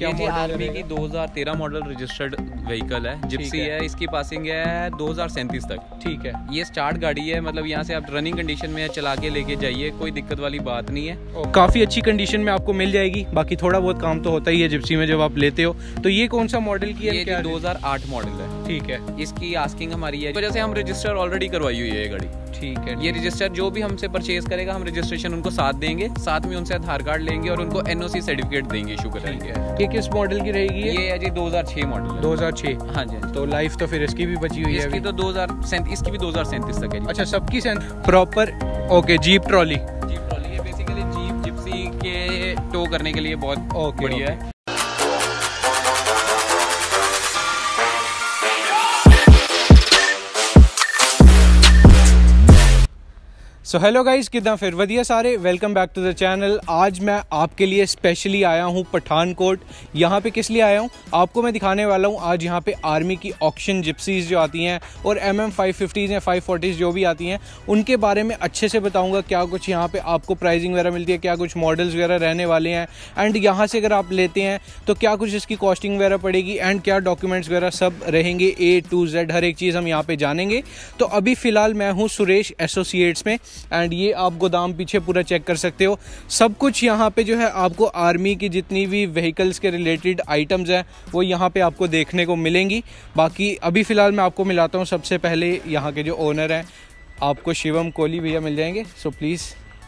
क्या ये model army की 2013 मॉडल रजिस्टर्ड व्हीकल है, जिप्सी है। इसकी पासिंग है 2037 तक। ठीक है। ये स्टार्ट गाड़ी है, मतलब यहाँ से आप रनिंग कंडीशन में चला के लेके जाइए, कोई दिक्कत वाली बात नहीं है। काफ़ी अच्छी कंडीशन में आपको मिल जाएगी। बाकी थोड़ा बहुत काम तो होता ही है जिप्सी में जब आप लेते हो। तो ये कौन सा मॉडल की है? ये 2008 मॉडल है। ठीक है। इसकी आस्किंग हमारी है, वजह से हम रजिस्टर ऑलरेडी करवाई हुई है ये गाड़ी। ठीक है। ये रजिस्टर जो भी हमसे परचेज करेगा, हम रजिस्ट्रेशन उनको साथ देंगे, साथ में उनसे आधार कार्ड लेंगे और उनको एनओसी सर्टिफिकेट देंगे, इशू कराएंगे। ये किस मॉडल की रहेगी? ये है जी 2006 मॉडल। 2006। हाँ जी। तो लाइफ तो फिर इसकी भी बची हुई है। इसकी तो 2037, इसकी भी 2037 तक है जी। अच्छा, सबकी proper. Okay, jeep trolley. Jeep trolley है बेसिकली, जीप जिप्सी के टो करने के लिए बहुत बढ़िया है। सो हेलो गाइस, कितना फिर वधिया सारे, welcome back to the channel. आज मैं आपके लिए स्पेशली आया हूँ पठानकोट। यहाँ पे किस लिए आया हूँ आपको मैं दिखाने वाला हूँ। आज यहाँ पे आर्मी की ऑक्शन जिप्सीज जो आती हैं और MM550s या 540s जो भी आती हैं, उनके बारे में अच्छे से बताऊँगा। क्या कुछ यहाँ पे आपको प्राइसिंग वगैरह मिलती है, क्या कुछ मॉडल्स वगैरह रहने वाले हैं, एंड यहाँ से अगर आप लेते हैं तो क्या कुछ इसकी कॉस्टिंग वगैरह पड़ेगी, एंड क्या डॉक्यूमेंट्स वगैरह सब रहेंगे, A to Z हर एक चीज़ हम यहाँ पर जानेंगे। तो अभी फ़िलहाल मैं हूँ सुरेश एसोसिएट्स में, एंड ये आप गोदाम पीछे पूरा चेक कर सकते हो। सब कुछ यहाँ पे जो है आपको आर्मी की जितनी भी व्हीकल्स के रिलेटेड आइटम्स हैं वो यहाँ पे आपको देखने को मिलेंगी। बाकी अभी फ़िलहाल मैं आपको मिलाता हूँ सबसे पहले यहाँ के जो ओनर हैं, आपको शिवम कोहली भैया मिल जाएंगे। So please.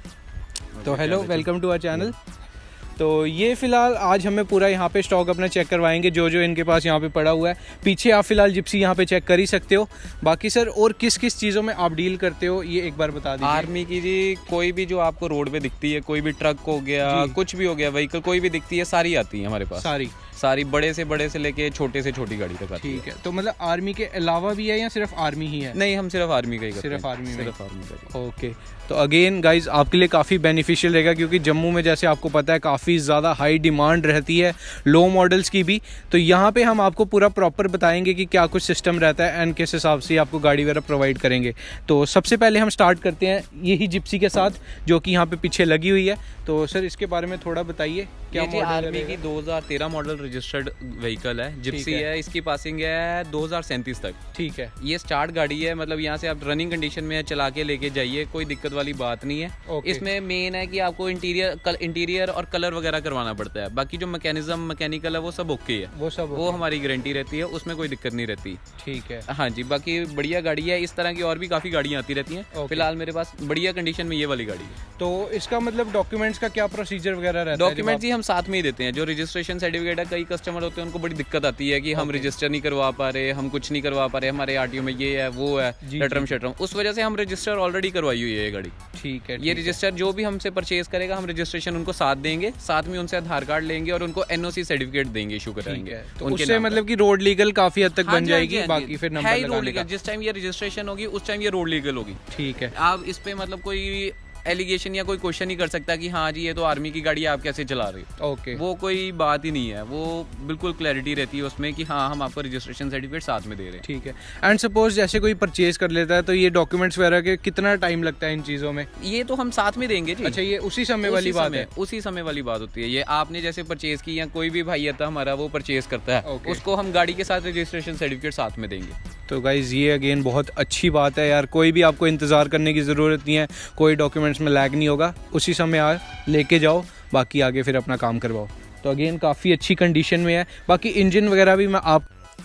तो hello, welcome to our channel. तो ये फ़िलहाल आज हमें पूरा यहाँ पे स्टॉक अपना चेक करवाएंगे, जो जो इनके पास यहाँ पे पड़ा हुआ है। पीछे आप फ़िलहाल जिप्सी यहाँ पे चेक कर ही सकते हो। बाकी सर, और किस किस चीज़ों में आप डील करते हो ये एक बार बता दीजिए। आर्मी की जी कोई भी जो आपको रोड पे दिखती है, कोई भी ट्रक हो गया, कुछ भी हो गया, व्हीकल कोई भी दिखती है, सारी आती है हमारे पास। सारी बड़े से लेके छोटे से छोटी गाड़ी तक आती है। ठीक है। तो मतलब आर्मी के अलावा भी है या सिर्फ आर्मी ही है? नहीं, हम सिर्फ आर्मी का ही करते हैं। सिर्फ आर्मी का। ओके। तो अगेन गाइज आपके लिए काफ़ी बेनिफिशियल रहेगा, क्योंकि जम्मू में जैसे आपको पता है काफ़ी ज़्यादा हाई डिमांड रहती है लो मॉडल्स की भी। तो यहाँ पे हम आपको पूरा प्रॉपर बताएंगे कि क्या कुछ सिस्टम रहता है एंड किस हिसाब से आपको गाड़ी वगैरह प्रोवाइड करेंगे। तो सबसे पहले हम स्टार्ट करते हैं यही जिप्सी के साथ, जो कि यहाँ पे पीछे लगी हुई है। तो सर इसके बारे में थोड़ा बताइए। क्या मॉडल? आर्मी की 2013 मॉडल रजिस्टर्ड व्हीकल है, जिप्सी है। इसकी पासिंग है 2037 तक। ठीक है। ये स्टार्ट गाड़ी है, मतलब यहाँ से आप रनिंग कंडीशन में चला के लेके जाइए, कोई दिक्कत वाली बात नहीं है। इसमें मेन है कि आपको इंटीरियर और कलर वगैरह करवाना पड़ता है। बाकी जो मैकेनिकल है वो सब ओके है, वो हमारी गारंटी रहती है, उसमें कोई दिक्कत नहीं रहती। ठीक है। हाँ जी, बाकी बढ़िया गाड़ी है। इस तरह की और भी काफी गाड़ियाँ आती रहती हैं। फिलहाल मेरे पास बढ़िया कंडीशन में ये वाली गाड़ी है। तो इसका मतलब डॉक्यूमेंट्स का क्या प्रोसीजर वगैरह रहता है? डॉक्यूमेंट्स ही हम साथ में ही देते हैं। जो रजिस्ट्रेशन सर्टिफिकेट है, कई कस्टमर होते हैं उनको बड़ी दिक्कत आती है कि हम रजिस्टर नहीं करवा पा रहे, हम कुछ नहीं करवा पा रहे, हमारे आरटीओ में ये है वो है, लेटरम शेटरम, उस वजह से हम रजिस्टर ऑलरेडी करवाई हुई है ये गाड़ी। ठीक है। ये रजिस्टर जो भी हमसे परचेज करेगा, हम रजिस्ट्रेशन उनको साथ देंगे, साथ में उनसे आधार कार्ड लेंगे और उनको एनओसी सर्टिफिकेट देंगे, इशू कराएंगे। तो उससे मतलब कि रोड लीगल काफी हद तक बन जाएगी। बाकी फिर नंबर लगाने का जिस टाइम ये रजिस्ट्रेशन होगी उस टाइम ये रोड लीगल होगी। ठीक है। आप इस पे मतलब कोई एलिगेशन या कोई क्वेश्चन नहीं कर सकता कि हाँ जी ये तो आर्मी की गाड़ी है, आप कैसे चला रहे हो। ओके। वो कोई बात ही नहीं है, वो बिल्कुल क्लैरिटी रहती है उसमें कि हाँ हम आपको रजिस्ट्रेशन सर्टिफिकेट साथ में दे रहे हैं। ठीक है। एंड सपोज जैसे कोई परचेज कर लेता है तो ये डॉक्यूमेंट्स वगैरह के कितना टाइम लगता है इन चीज़ों में? ये तो हम साथ में देंगे जी। अच्छा, ये उसी समय वाली बात है? उसी समय वाली बात होती है। ये आपने जैसे परचेज की या कोई भी भाई आता हमारा वो परचेज करता है, उसको हम गाड़ी के साथ रजिस्ट्रेशन सर्टिफिकेट साथ में देंगे। तो गाइज ये अगेन बहुत अच्छी बात है यार, कोई भी आपको इंतज़ार करने की ज़रूरत नहीं है, कोई डॉक्यूमेंट्स में लैग नहीं होगा, उसी समय आ लेके जाओ, बाकी आगे फिर अपना काम करवाओ। तो अगेन काफ़ी अच्छी कंडीशन में है। बाकी इंजन वगैरह भी मैं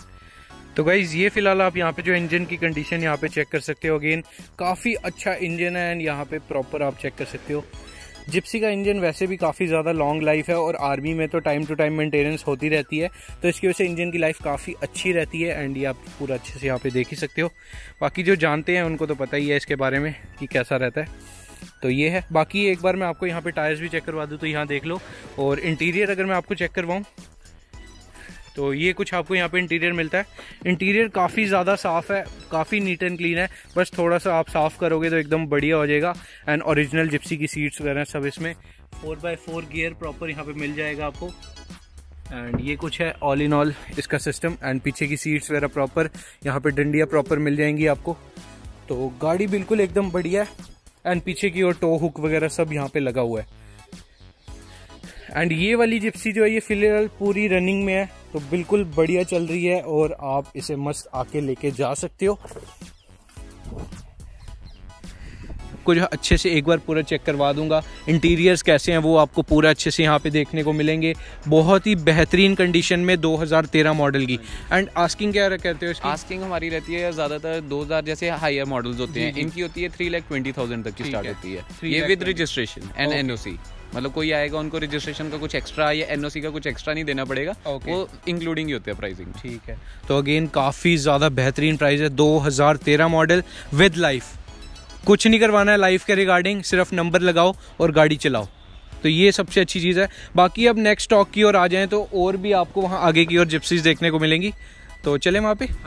तो गाइज ये फिलहाल आप यहाँ पे जो इंजन की कंडीशन यहाँ पे चेक कर सकते हो। अगेन काफ़ी अच्छा इंजन है एंड यहाँ पे प्रॉपर आप चेक कर सकते हो। जिप्सी का इंजन वैसे भी काफ़ी ज़्यादा लॉन्ग लाइफ है और आर्मी में तो टाइम टू टाइम मेंटेनेंस होती रहती है, तो इसकी वजह से इंजन की लाइफ काफ़ी अच्छी रहती है एंड ये आप पूरा अच्छे से यहाँ पे देख ही सकते हो। बाकी जो जानते हैं उनको तो पता ही है इसके बारे में कि कैसा रहता है। तो ये है। बाकी एक बार मैं आपको यहाँ पे टायर्स भी चेक करवा दूँ तो यहाँ देख लो। और इंटीरियर अगर मैं आपको चेक करवाऊँ तो ये कुछ आपको यहाँ पे इंटीरियर मिलता है। इंटीरियर काफ़ी ज़्यादा साफ़ है, काफ़ी नीट एंड क्लीन है, बस थोड़ा सा आप साफ़ करोगे तो एकदम बढ़िया हो जाएगा। एंड ओरिजिनल जिप्सी की सीट्स वगैरह सब इसमें 4x4 गियर प्रॉपर यहाँ पे मिल जाएगा आपको। एंड ये कुछ है ऑल इन ऑल इसका सिस्टम। एंड पीछे की सीट्स वगैरह प्रॉपर, यहाँ पे डंडियाँ प्रॉपर मिल जाएंगी आपको। तो गाड़ी बिल्कुल एकदम बढ़िया है। एंड पीछे की ओर टो हुक वगैरह सब यहाँ पे लगा हुआ है। एंड ये वाली जिप्सी जो है ये फिलहाल पूरी रनिंग में है, तो बिल्कुल बढ़िया चल रही है और आप इसे मस्त आके लेके जा सकते हो। कुछ अच्छे से एक बार पूरा चेक करवा दूंगा, इंटीरियर्स कैसे हैं वो आपको पूरा अच्छे से यहाँ पे देखने को मिलेंगे। बहुत ही बेहतरीन कंडीशन में 2013 मॉडल की। एंड आस्किंग क्या कहते हो इसकी? आस्किंग हमारी रहती है ज़्यादातर 2000 जैसे हायर मॉडल्स होते हैं, इनकी होती है 3,20,000 तक की स्टार्ट होती है। ये विद रजिस्ट्रेशन एंड एनओसी, मतलब कोई आएगा उनको रजिस्ट्रेशन का कुछ एक्स्ट्रा या एनओसी का कुछ एक्स्ट्रा नहीं देना पड़ेगा, वो इंक्लूडिंग ही होते हैं प्राइसिंग। ठीक है, तो अगेन काफ़ी ज़्यादा बेहतरीन प्राइस है। 2013 मॉडल विद लाइफ, कुछ नहीं करवाना है लाइफ के रिगार्डिंग, सिर्फ नंबर लगाओ और गाड़ी चलाओ, तो ये सबसे अच्छी चीज़ है। बाकी अब नेक्स्ट स्टॉक की ओर आ जाएं तो और भी आपको वहाँ आगे की ओर जिप्सीज देखने को मिलेंगी, तो चलें वहाँ पे।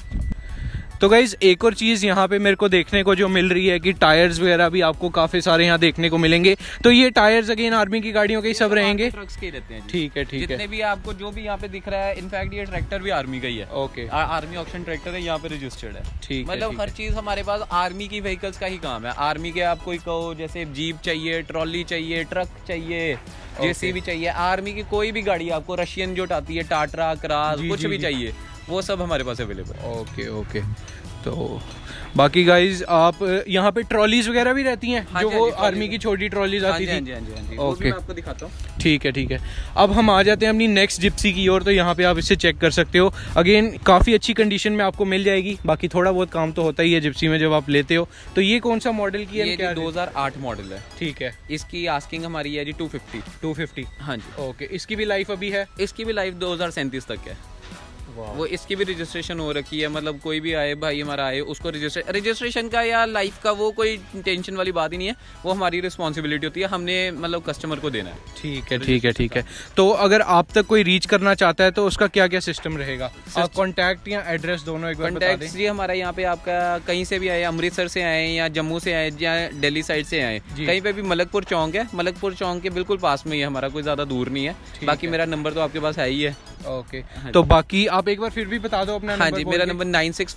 तो गाइज एक और चीज़ यहाँ पे मेरे को देखने को जो मिल रही है कि टायर्स वगैरह भी आपको काफ़ी सारे यहाँ देखने को मिलेंगे। तो ये टायर्स अगेन आर्मी की गाड़ियों के ही सब रहेंगे, ट्रक्स के रहते हैं। ठीक है, ठीक है। जितने भी आपको जो भी यहाँ पे दिख रहा है, इनफैक्ट ये ट्रैक्टर भी आर्मी का ही है। ओके, आर्मी ऑक्शन ट्रैक्टर है, यहाँ पे रजिस्टर्ड है। ठीक, मतलब हर चीज़ हमारे पास आर्मी की व्हीकल्स का ही काम है। आर्मी के आप कोई कहो जैसे जीप चाहिए, ट्रॉली चाहिए, ट्रक चाहिए, जेसीबी चाहिए, आर्मी की कोई भी गाड़ी आपको रशियन जो आती है, टाटा, क्रास, कुछ भी चाहिए, वो सब हमारे पास अवेलेबल। Okay okay. तो बाकी गाइज आप यहाँ पे ट्रॉलीज वगैरह भी रहती हैं, जो वो आर्मी की छोटी ट्रॉलीज आती थी। ओके, आपको दिखाता हूँ। ठीक है, ठीक है। अब हम आ जाते हैं अपनी नेक्स्ट जिप्सी की ओर। तो यहाँ पे आप इसे चेक कर सकते हो, अगेन काफ़ी अच्छी कंडीशन में आपको मिल जाएगी। बाकी थोड़ा बहुत काम तो होता ही है जिप्सी में जब आप लेते हो। तो ये कौन सा मॉडल की है? ये 2008 मॉडल है। ठीक है, इसकी आस्किंग हमारी है जी 250। हाँ जी। ओके, इसकी भी लाइफ अभी है? इसकी भी लाइफ 2037 तक है। वो इसकी भी रजिस्ट्रेशन हो रखी है, मतलब कोई भी आए भाई हमारा आए उसको रजिस्ट्रेशन का या लाइफ का वो कोई टेंशन वाली बात ही नहीं है, वो हमारी रिस्पॉन्सिबिलिटी होती है, हमने मतलब कस्टमर को देना है। ठीक है, ठीक है, ठीक है। तो अगर आप तक कोई रीच करना चाहता है तो उसका क्या क्या सिस्टम रहेगा? आप कॉन्टैक्ट या एड्रेस दोनों एक बार बता दें। जी हमारा यहाँ पे आपका कहीं से भी आए, अमृतसर से आए या जम्मू से आए या दिल्ली साइड से आए, कहीं पे भी मलकपुर चौक है, मलकपुर चौक के बिल्कुल पास में ही है हमारा, कोई ज़्यादा दूर नहीं है। बाकी मेरा नंबर तो आपके पास है ही है। ओके, तो बाकी आप एक बार फिर भी बता दो अपना नंबर। हाँ जी, मेरा नंबर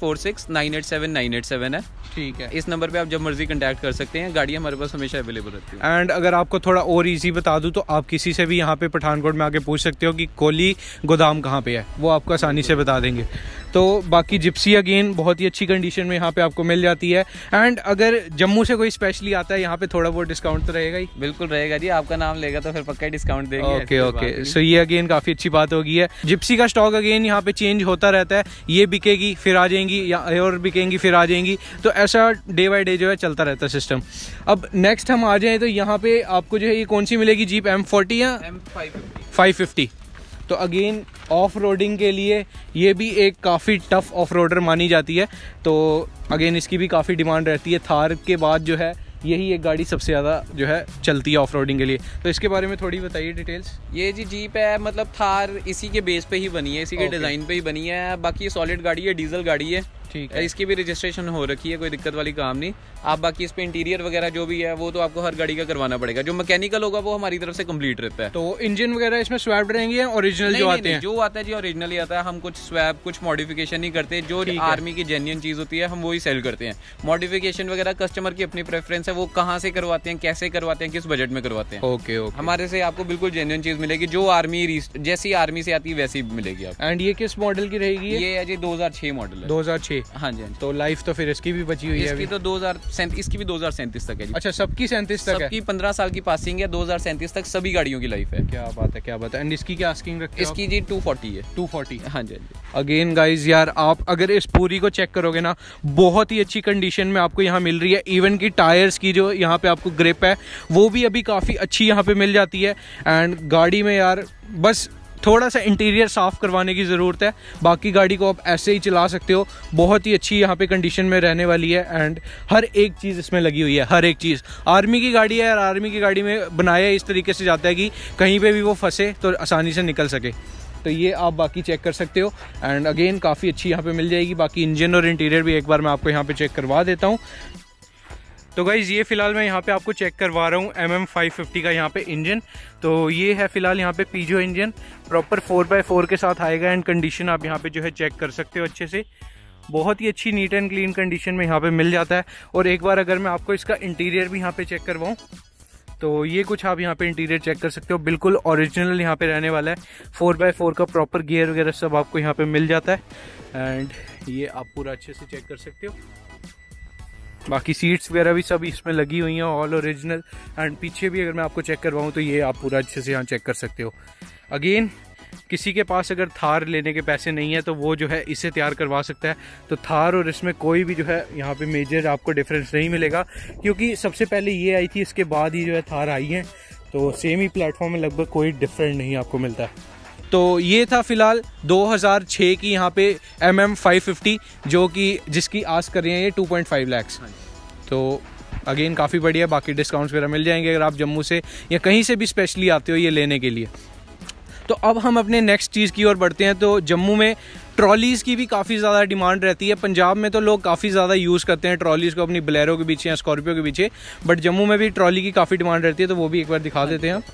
9646987987 है। ठीक है, इस नंबर पे आप जब मर्जी कांटेक्ट कर सकते हैं, गाड़ी हमारे पास हमेशा अवेलेबल रहती है। एंड अगर आपको थोड़ा और इजी बता दूं तो आप किसी से भी यहाँ पे पठानकोट में आके पूछ सकते हो कि कोहली गोदाम कहाँ पे है, वो आपको आसानी से बता देंगे। तो बाकी जिप्सी अगेन बहुत ही अच्छी कंडीशन में यहाँ पे आपको मिल जाती है। एंड अगर जम्मू से कोई स्पेशली आता है यहाँ पे थोड़ा बहुत डिस्काउंट तो रहेगा ही? बिल्कुल रहेगा जी, आपका नाम लेगा तो फिर पक्का डिस्काउंट देंगे। ओके ओके, सो ये अगेन काफ़ी अच्छी बात होगी है। जिप्सी का स्टॉक अगेन यहाँ पे चेंज होता रहता है, ये बिकेगी फिर आ जाएंगी या और बिकेंगी फिर आ जाएंगी, तो ऐसा डे बाय डे जो है चलता रहता है सिस्टम। अब नेक्स्ट हम आ जाएँ तो यहाँ पे आपको जो है ये कौन सी मिलेगी जीप? M40 या M550? तो अगेन ऑफ रोडिंग के लिए ये भी एक काफ़ी टफ ऑफ रोडर मानी जाती है, तो अगेन इसकी भी काफ़ी डिमांड रहती है। थार के बाद जो है यही एक गाड़ी सबसे ज़्यादा जो है चलती है ऑफ रोडिंग के लिए, तो इसके बारे में थोड़ी बताइए डिटेल्स। ये जी जीप है, मतलब थार इसी के बेस पे ही बनी है, इसी के डिज़ाइन पे ही बनी है। बाकी ये सॉलिड गाड़ी है, डीजल गाड़ी है। ठीक है, इसकी भी रजिस्ट्रेशन हो रखी है, कोई दिक्कत वाली काम नहीं। आप बाकी इस पे इंटीरियर वगैरह जो भी है वो तो आपको हर गाड़ी का करवाना पड़ेगा, जो मैकेनिकल होगा वो हमारी तरफ से कंप्लीट रहता है। तो इंजन वगैरह इसमें स्वैप्ड रहेंगे ओरिजिनल जो आते हैं? जो आता है जी ओरिजिनल ही आता है, हम कुछ स्वैप कुछ मॉडिफिकेशन नहीं करते। जो आर्मी की जेन्युइन चीज़ होती है हम वही सेल करते हैं। मॉडिफिकेशन वगैरह कस्टमर की अपनी प्रेफरेंस है, वो कहाँ से करवाते हैं, कैसे करवाते हैं, किस बजट में करवाते हैं। ओके ओके, हमारे से आपको बिल्कुल जेन्युइन चीज़ मिलेगी, जो आर्मी जैसी आर्मी से आती है वैसी मिलेगी आपको। एंड ये किस मॉडल की रहेगी? ये है जी 2006 मॉडल है। 2006? हाँ जी। तो लाइफ तो फिर इसकी भी बची हुई है? इसकी तो 2037, इसकी भी 2037 तक है जी। अच्छा, सबकी 37 तक है? सबकी 15 साल की पासिंग है, 2037 तक सभी गाड़ियों की लाइफ है। क्या बात है, क्या बात है। एंड इसकी क्या आस्किंग रखते हैं? इसकी जी 240 है। 240? हाँ जी। अगेन गाइज यार आप अगर इस पूरी को चेक करोगे ना, बहुत ही अच्छी कंडीशन में आपको यहाँ मिल रही है। इवन की टायर्स की जो यहाँ पे आपको ग्रिप है वो भी अभी काफ़ी अच्छी यहाँ पे मिल जाती है। एंड गाड़ी में यार बस थोड़ा सा इंटीरियर साफ़ करवाने की ज़रूरत है, बाकी गाड़ी को आप ऐसे ही चला सकते हो। बहुत ही अच्छी यहाँ पे कंडीशन में रहने वाली है। एंड हर एक चीज़ इसमें लगी हुई है, हर एक चीज़। आर्मी की गाड़ी है और आर्मी की गाड़ी में बनाया इस तरीके से जाता है कि कहीं पे भी वो फंसे तो आसानी से निकल सके। तो ये आप बाकी चेक कर सकते हो। एंड अगेन काफ़ी अच्छी यहाँ पे मिल जाएगी। बाकी इंजन और इंटीरियर भी एक बार मैं आपको यहाँ पे चेक करवा देता हूँ। तो गाइज़ ये फ़िलहाल मैं यहाँ पे आपको चेक करवा रहा हूँ MM550 का यहाँ पे इंजन। तो ये है फ़िलहाल यहाँ पे पीजो इंजन, प्रॉपर 4x4 के साथ आएगा। एंड कंडीशन आप यहाँ पे जो है चेक कर सकते हो अच्छे से, बहुत ही अच्छी नीट एंड क्लीन कंडीशन में यहाँ पे मिल जाता है। और एक बार अगर मैं आपको इसका इंटीरियर भी यहाँ पे चेक करवाऊँ तो ये कुछ आप यहाँ पे इंटीरियर चेक कर सकते हो, बिल्कुल ओरिजिनल यहाँ पे रहने वाला है। 4x4 का प्रॉपर गियर वगैरह सब आपको यहाँ पे मिल जाता है। एंड ये आप पूरा अच्छे से चेक कर सकते हो। बाकी सीट्स वगैरह भी सब इसमें लगी हुई हैं, ऑल ओरिजिनल। एंड पीछे भी अगर मैं आपको चेक करवाऊँ तो ये आप पूरा अच्छे से यहाँ चेक कर सकते हो। अगेन किसी के पास अगर थार लेने के पैसे नहीं है तो वो जो है इसे तैयार करवा सकता है। तो थार और इसमें कोई भी जो है यहाँ पे मेजर आपको डिफरेंस नहीं मिलेगा, क्योंकि सबसे पहले ये आई थी, इसके बाद ही जो है थार आई है। तो सेम ही प्लेटफॉर्म में लगभग कोई डिफरेंट नहीं आपको मिलता है। तो ये था फिलहाल 2006 की यहाँ पे MM550, जो कि जिसकी आस्क कर रही हैं ये 2.5 लाख। तो अगेन काफ़ी बढ़िया, बाकी डिस्काउंट्स वगैरह मिल जाएंगे अगर आप जम्मू से या कहीं से भी स्पेशली आते हो ये लेने के लिए। तो अब हम अपने नेक्स्ट चीज़ की ओर बढ़ते हैं। तो जम्मू में ट्रॉलीज़ की भी काफ़ी ज़्यादा डिमांड रहती है। पंजाब में तो लोग काफ़ी ज़्यादा यूज़ करते हैं ट्रॉलीज़ को अपनी बोलेरो के पीछे या स्कॉर्पियो के पीछे, बट जम्मू में भी ट्रॉली की काफ़ी डिमांड रहती है। तो वो भी एक बार दिखा देते हैं।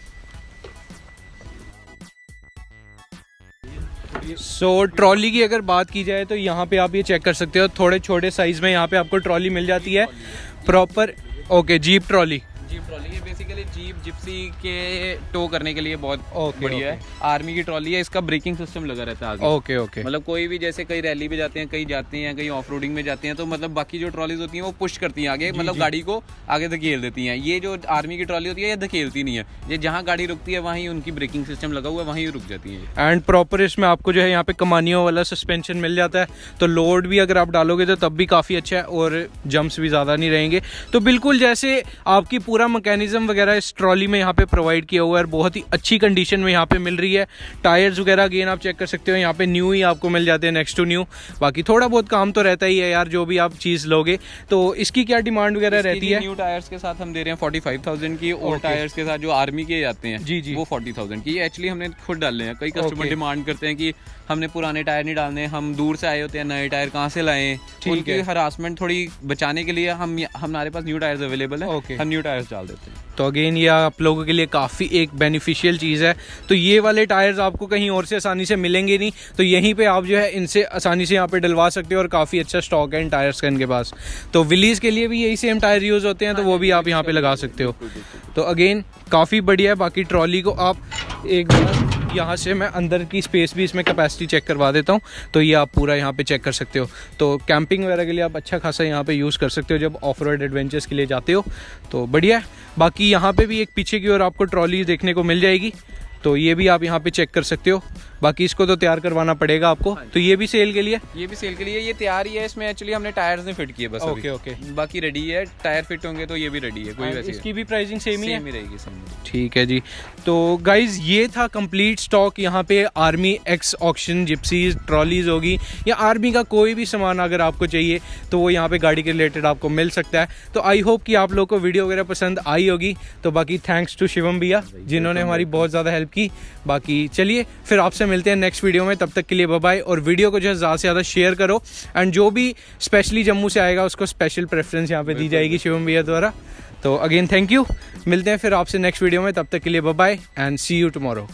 सो ट्रॉली की अगर बात की जाए तो यहाँ पे आप ये चेक कर सकते हो, थोड़े छोटे साइज़ में यहाँ पे आपको ट्रॉली मिल जाती है प्रॉपर। ओके, जीप ट्रॉली ये बेसिकली जीप जिप्सी के टो करने के लिए बहुत बढ़िया है। आर्मी की ट्रॉली है, इसका ब्रेकिंग सिस्टम लगा रहता है आगे। ओके। मतलब कोई भी जैसे कई रैली पे जाते हैं, कहीं जाते हैं, कहीं ऑफ रोडिंग में जाते हैं, तो मतलब बाकी जो ट्रॉलीज होती हैं वो पुश करती हैं आगे, मतलब गाड़ी को आगे धकेल देती हैं। ये जो आर्मी की ट्रॉली होती है ये धकेलती नहीं है, ये जहाँ गाड़ी रुकती है वहीं उनकी ब्रेकिंग सिस्टम लगा हुआ है, वहीं रुक जाती है। एंड प्रॉपर इसमें आपको जो है यहाँ पे कमानियों वाला सस्पेंशन मिल जाता है, तो लोड भी अगर आप डालोगे तो तब भी काफ़ी अच्छा है और जंप्स भी ज़्यादा नहीं रहेंगे। तो बिल्कुल जैसे आपकी पूरा मैकेनिज्म वगैरह इस ट्रॉली में यहाँ पे प्रोवाइड किया हुआ है, बहुत ही अच्छी कंडीशन में यहाँ पे मिल रही है। टायर्स वगैरह अगेन आप चेक कर सकते हो, यहाँ पे न्यू ही आपको मिल जाते हैं, नेक्स्ट टू न्यू। बाकी थोड़ा बहुत काम तो रहता ही है यार, जो भी आप चीज़ लोगे। तो इसकी क्या डिमांड वगैरह रहती है? न्यू टायर्स के साथ हम दे रहे हैं 45,000 की, और टायर्स के साथ जो आर्मी के आते हैं जी वो 40,000 की। एक्चुअली हमने खुद डाले हैं। कई कस्टमर डिमांड करते हैं कि हमने पुराने टायर नहीं डालने, हम दूर से आए होते हैं, नए टायर कहाँ से लाएं। उनकी हरासमेंट थोड़ी बचाने के लिए हमारे पास न्यू टायर्स अवेलेबल है, हम न्यू टायर्स डाल देते हैं। तो अगेन ये आप लोगों के लिए काफ़ी एक बेनिफिशियल चीज़ है। तो ये वाले टायर्स आपको कहीं और से आसानी से मिलेंगे नहीं, तो यहीं पे आप जो है इनसे आसानी से यहाँ पे डलवा सकते हो, और काफ़ी अच्छा स्टॉक है इन टायर्स का इनके पास। तो विलीज के लिए भी यही सेम टायर यूज़ होते हैं, तो वो भी आप यहाँ पे लगा सकते हो। तो अगेन काफ़ी बढ़िया है। बाकी ट्रॉली को आप एक बार यहाँ से मैं अंदर की स्पेस भी इसमें कैपेसिटी चेक करवा देता हूँ, तो ये आप पूरा यहाँ पे चेक कर सकते हो। तो कैंपिंग वगैरह के लिए आप अच्छा खासा यहाँ पे यूज़ कर सकते हो जब ऑफ रोड एडवेंचर्स के लिए जाते हो, तो बढ़िया है। बाकी यहाँ पे भी एक पीछे की ओर आपको ट्रॉली देखने को मिल जाएगी, तो ये भी आप यहाँ पे चेक कर सकते हो। बाकी इसको तो तैयार करवाना पड़ेगा आपको। तो ये भी सेल के लिए? ये भी सेल के लिए, ये तैयार ही है। इसमें एक्चुअली हमने टायर्स नहीं फिट किए बस। ओके। बाकी रेडी है, टायर फिट होंगे तो ये भी रेडी है। कोई वैसे इसकी भी प्राइसिंग सेम ही रहेगी। ठीक है जी। तो गाइज ये था कंप्लीट स्टॉक। यहाँ पे army ex auction Gypsys trolleys होगी, या आर्मी का कोई भी सामान अगर आपको चाहिए तो वो यहाँ पे गाड़ी के रिलेटेड आपको मिल सकता है। तो आई होप कि आप लोग को वीडियो वगैरह पसंद आई होगी। तो बाकी थैंक्स टू शिवम भैया जिन्होंने हमारी बहुत ज़्यादा हेल्प की। बाकी चलिए फिर आपसे मिलते हैं नेक्स्ट वीडियो में, तब तक के लिए बाय बाय। और वीडियो को जो है ज़्यादा से ज़्यादा शेयर करो, एंड जो भी स्पेशली जम्मू से आएगा उसको स्पेशल प्रेफरेंस यहाँ पे दी जाएगी शिवम भैया द्वारा। तो अगेन थैंक यू, मिलते हैं फिर आपसे नेक्स्ट वीडियो में, तब तक के लिए bye bye and see you tomorrow.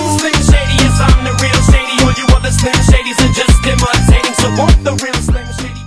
I'm the real Shady, all you other Slim Shadys are just imitating, so want the real Slim Shady.